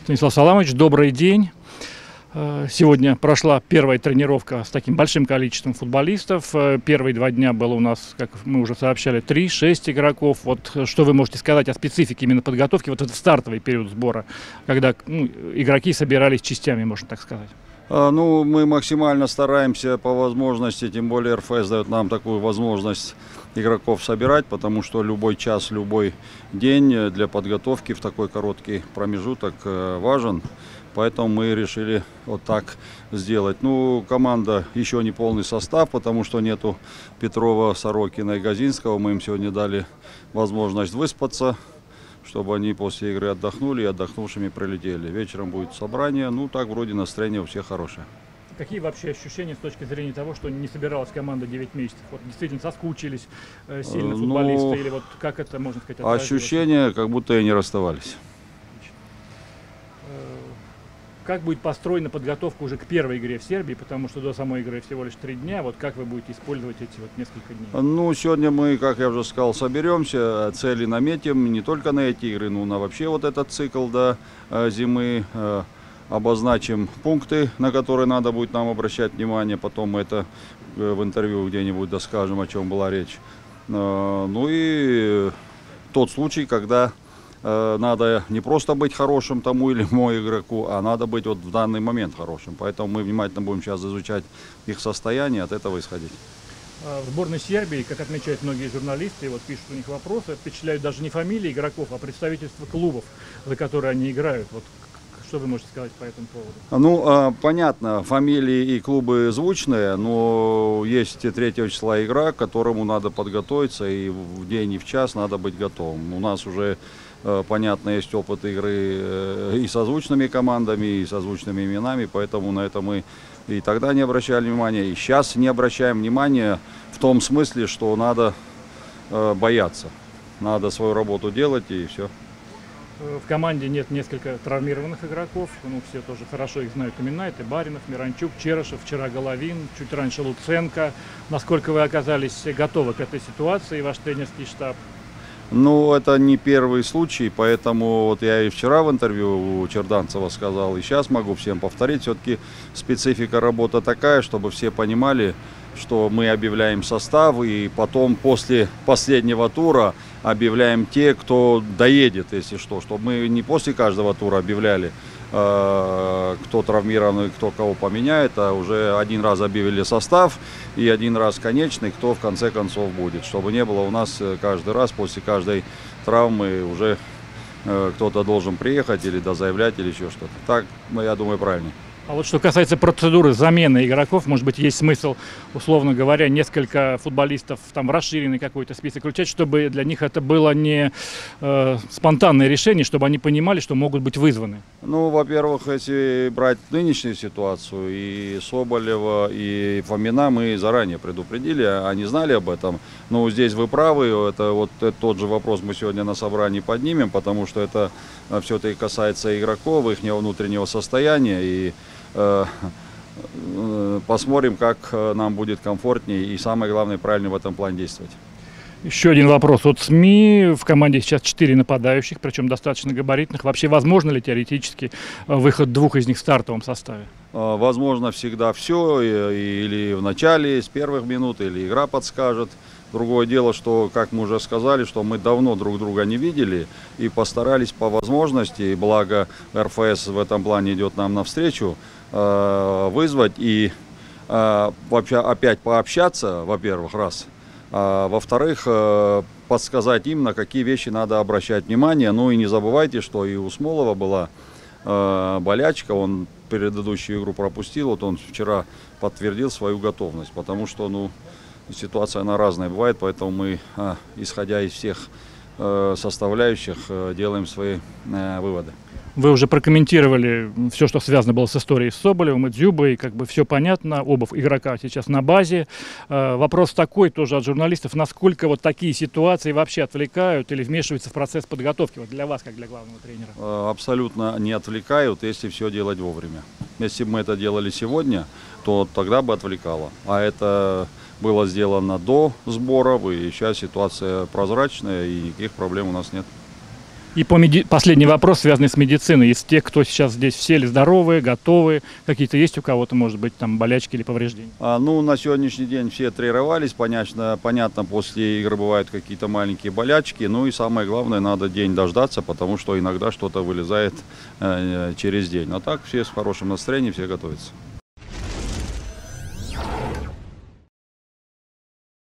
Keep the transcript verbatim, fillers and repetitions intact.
Станислав Саламович, добрый день. Сегодня прошла первая тренировка с таким большим количеством футболистов. Первые два дня было у нас, как мы уже сообщали, три-шесть игроков. Вот что вы можете сказать о специфике именно подготовки, вот этот стартовый период сбора, когда ну, игроки собирались частями, можно так сказать? Ну, мы максимально стараемся по возможности, тем более эр эф эс дает нам такую возможность игроков собирать, потому что любой час, любой день для подготовки в такой короткий промежуток важен. Поэтому мы решили вот так сделать. Ну, команда еще не полный состав, потому что нету Петрова, Сорокина и Газинского. Мы им сегодня дали возможность выспаться, чтобы они после игры отдохнули и отдохнувшими прилетели. Вечером будет собрание. Ну, так вроде настроение у всех хорошее. Какие вообще ощущения с точки зрения того, что не собиралась команда девять месяцев? Вот действительно соскучились э, сильно футболисты? Ну, или вот как это, можно сказать, ощущения, как будто и не расставались. Как будет построена подготовка уже к первой игре в Сербии, потому что до самой игры всего лишь три дня. Вот как вы будете использовать эти вот несколько дней? Ну, сегодня мы, как я уже сказал, соберемся, цели наметим не только на эти игры, но на вообще вот этот цикл до зимы. Обозначим пункты, на которые надо будет нам обращать внимание. Потом мы это в интервью где-нибудь доскажем, о чем была речь. Ну и тот случай, когда надо не просто быть хорошим тому или иному игроку, а надо быть вот в данный момент хорошим. Поэтому мы внимательно будем сейчас изучать их состояние, от этого исходить. В сборной Сербии, как отмечают многие журналисты, вот пишут у них вопросы, впечатляют даже не фамилии игроков, а представительства клубов, за которые они играют. Вот что вы можете сказать по этому поводу? Ну, понятно, фамилии и клубы звучные, но есть третьего числа игра, к которому надо подготовиться, и в день и в час надо быть готовым. У нас уже, понятно, есть опыт игры и со звучными командами, и со звучными именами, поэтому на это мы и тогда не обращали внимания, и сейчас не обращаем внимания в том смысле, что надо бояться, надо свою работу делать, и все. В команде нет несколько травмированных игроков, ну все тоже хорошо их знают имена, это Баринов, Миранчук, Черышев, вчера Головин, чуть раньше Луценко. Насколько вы оказались готовы к этой ситуации, ваш тренерский штаб? Ну, это не первый случай, поэтому вот я и вчера в интервью у Черданцева сказал, и сейчас могу всем повторить, все-таки специфика работы такая, чтобы все понимали, что мы объявляем состав, и потом после последнего тура объявляем те, кто доедет, если что, чтобы мы не после каждого тура объявляли, э, кто травмирован и кто кого поменяет, а уже один раз объявили состав и один раз конечный, кто в конце концов будет, чтобы не было у нас каждый раз после каждой травмы уже э, кто-то должен приехать или дозаявлять или еще что-то. Так, я думаю, правильно. А вот что касается процедуры замены игроков, может быть, есть смысл, условно говоря, несколько футболистов там в расширенный какой-то список включать, чтобы для них это было не э, спонтанное решение, чтобы они понимали, что могут быть вызваны? Ну, во-первых, если брать нынешнюю ситуацию, и Соболева, и Фомина мы заранее предупредили, они знали об этом. Но здесь вы правы, это вот это тот же вопрос мы сегодня на собрании поднимем, потому что это все-таки касается игроков, их внутреннего состояния, и посмотрим, как нам будет комфортнее и, самое главное, правильно в этом плане действовать. Еще один вопрос от СМИ. В команде сейчас четыре нападающих, причем достаточно габаритных. Вообще возможно ли теоретически выход двух из них в стартовом составе? Возможно всегда все, или в начале, с первых минут, или игра подскажет. Другое дело, что, как мы уже сказали, что мы давно друг друга не видели и постарались по возможности, и благо эр эф эс в этом плане идет нам навстречу, вызвать и вообще опять пообщаться, во-первых, раз, а во-вторых, подсказать им, на какие вещи надо обращать внимание. Ну и не забывайте, что и у Смолова была болячка, он предыдущую игру пропустил, вот он вчера подтвердил свою готовность, потому что, ну, ситуация она разная бывает, поэтому мы, исходя из всех составляющих, делаем свои выводы. Вы уже прокомментировали все, что связано было с историей с Соболевым и Дзюбой, как бы все понятно, обувь игрока сейчас на базе. Вопрос такой тоже от журналистов, насколько вот такие ситуации вообще отвлекают или вмешиваются в процесс подготовки, вот для вас, как для главного тренера? Абсолютно не отвлекают, если все делать вовремя. Если бы мы это делали сегодня, то тогда бы отвлекало, а это было сделано до сборов, и сейчас ситуация прозрачная, и никаких проблем у нас нет. И по меди... последний вопрос, связанный с медициной. Из тех, кто сейчас здесь, все ли здоровые, готовы? Какие-то есть у кого-то, может быть, там болячки или повреждения? А, ну, на сегодняшний день все тренировались. Понятно, понятно, после игры бывают какие-то маленькие болячки. Ну и самое главное, надо день дождаться, потому что иногда что-то вылезает э, через день. А так все с хорошим настроением, все готовятся.